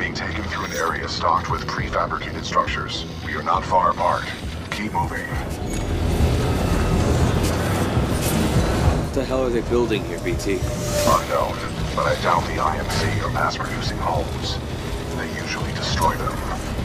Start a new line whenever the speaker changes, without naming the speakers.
being taken through an area stocked with prefabricated structures. We are not far apart. Keep moving.
What the hell are they building here, BT?
Unknown, but I doubt the IMC are mass-producing homes. They usually destroy them.